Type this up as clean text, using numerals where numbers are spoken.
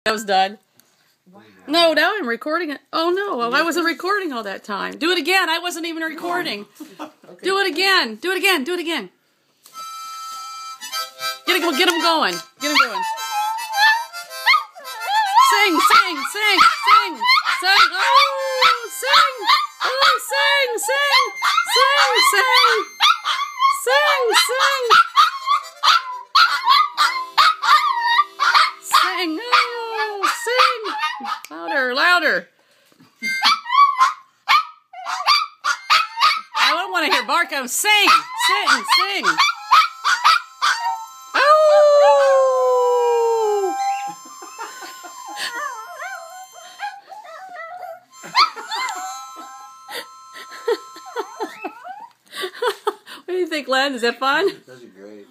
That was done. Wow. No, now I'm recording it. Oh no, well, I wasn't recording all that time. Do it again. I wasn't even recording. Okay. Do it again. Do it again. Do it again. Get them going. Get them going. Sing, sing, sing, sing, sing. Oh, sing. Oh, sing, sing, sing, sing, sing, sing. Sing, oh, sing. Louder, louder. I don't want to hear Barco. Sing, sing, sing. Oh! What do you think, Len? Is that fun? Those are great.